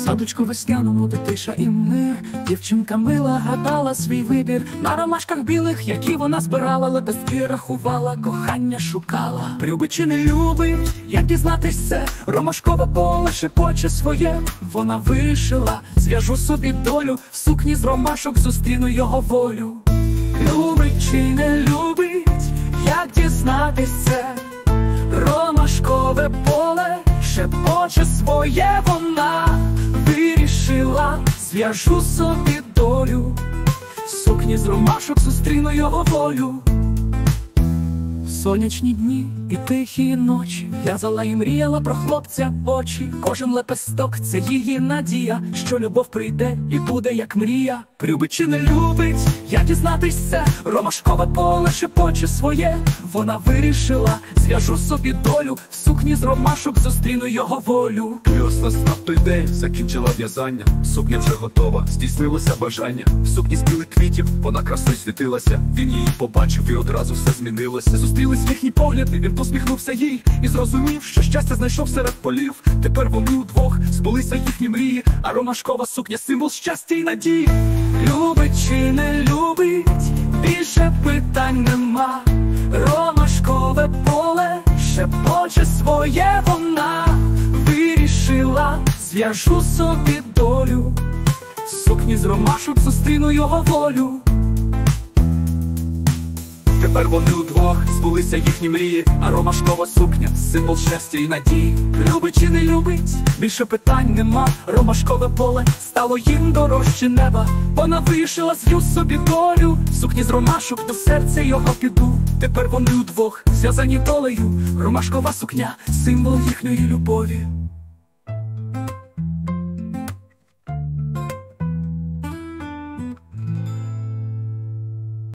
садочку весняному, де тиша і мир. Дівчинка мила гадала свій вибір на ромашках білих, які вона збирала, лепестки рахувала, кохання шукала. Любить чи не любить, як дізнатись це? Ромашкове поле шепоче своє. Вона вишила, зв'яжу собі долю, в сукні з ромашок зустріну його волю. Любить чи не любить, як дізнатись це? Ромашкове поле шепоче своє, вона вирішила, зв'яжу собі долю, в сукні з ромашок зустріну його волю. Сонячні дні і тихі ночі в'язала і мріяла про хлопця очі. Кожен лепесток – це її надія, що любов прийде і буде як мрія. Любить чи не любить, як дізнатись це? Ромашкове поле шепоче своє. Вона вирішила, зв'яжу собі долю, в сукні з ромашок зустріну його волю. І ось настав той день, закінчила в'язання. Сукня вже готова, здійснилося бажання. В сукні з білих квітів вона красою світилася. Він її побачив і одразу все змінилося. Зустрілись їхні погляди, він посміхнувся їй і зрозумів, що щастя знайшов серед полів. Тепер вони удвох, збулися їхні мрії, а ромашкова сукня – символ щастя і надії. Любить чи не любить, більше питань нема. Ромашкове поле шепоче своє, вона вирішила, зв'яжу собі долю, в сукні з ромашок зустріну його волю. Тепер вони удвох, збулися їхні мрії, а ромашкова сукня – символ щастя і надії. Любить чи не любить, більше питань нема. Ромашкове поле стало їм дорожче неба. Вона вирішила, зв'яжу собі долю, в сукні з ромашок до серця його піду. Тепер вони удвох, зв'язані долею. Ромашкова сукня – символ їхньої любові.